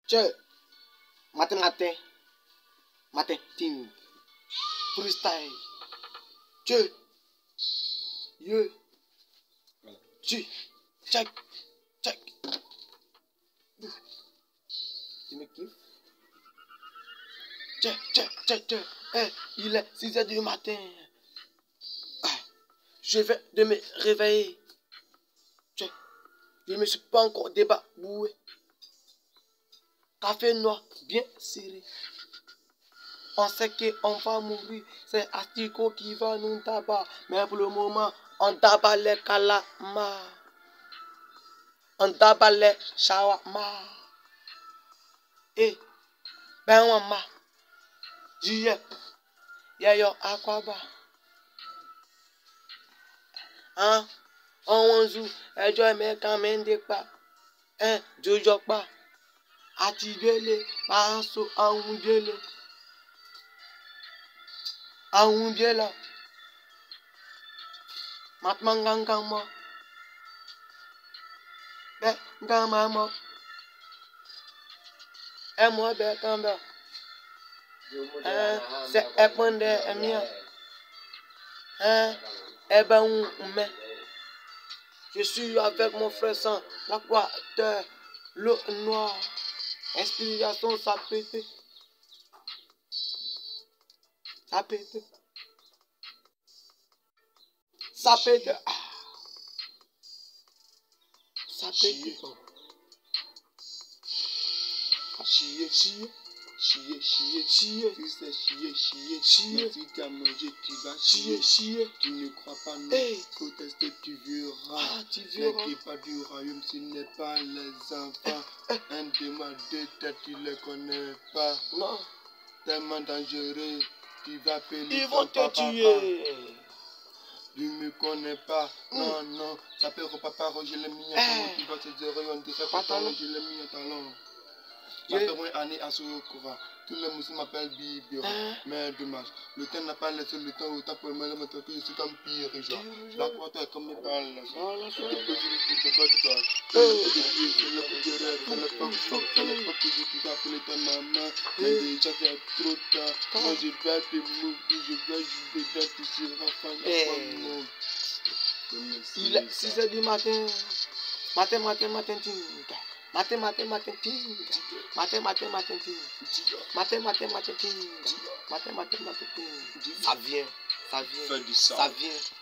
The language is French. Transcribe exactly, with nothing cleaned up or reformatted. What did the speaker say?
Tiens, matin, matin, matin, ting, freestyle. Tiens, yeah, tu, check, check. Tu me kiffes? Tiens, tiens, tiens, tiens. Hey, il est six heures du matin. Ah, je vais de me réveiller. Tiens, je ne me suis pas encore débarboué. Café noir bien serré. On sait qu'on va mourir. C'est Asticot qui va nous tabac. Mais pour le moment, on tabac les calamars. On tabac les shawarma. Eh, ben maman. J'y y'a yo aquaba. Hein? On joue. Et je me quand même des pas. Hein? Je joue pas. Atigele. Panso a un gele. A un gele. Matmangangama. Be gamama. Et moi, be kamba. Hein? C'est épondé, et mien. Hein? Eh ben, on met. Je suis avec mon frère sans la croix de l'eau noire. Inspiration, ça pète. Ça pète. Ça pète. Ça pète. Chier, chier, chier, chier, chier, tu sais chier, chier, chier. Si tu as mangé, tu vas chier, chier. Tu ne crois pas, non. Hey. Faut tester, tu verras. Ah, tu verras. N'est pas du royaume, ce n'est pas les enfants. Un de ma deux têtes, tu les connais pas. Non. Tellement dangereux, tu vas payer. Ils vont te tuer. Tu ne me connais pas, non, Mm. non. Ça peut repapa, je l'ai mis en Eh. tu vas te dire, on dirait Pas pas talent. je l'ai mis en talent. Yeah. Ça fait moins année à ce courant. Tous les musulmans m'appellent Bibiro. Hein? Mais dommage. Le temps n'a pas laissé le temps au temps pour me montrer que je suis comme pire. Genre. La croix est comme mes balles. Oh, la C'est soirée. le plaisir de pas de toi. Eh. C'est le plaisir, c'est le coup de rêve. C'est le pas c'est le pas que je t'ai appelé ta maman. Mais déjà c'est trop tard. Moi je vais te mourir. Je vais jouer dedans. Tu seras fan de Il est six heures du matin. Matin, matin, matin, ting. Matin, matin, matin, ting. Matin, matin, matin, ting. Matin, matin, matin, ting. Matin, matin, matin, ting. Ça vient, ça vient, Fais du sang. ça vient.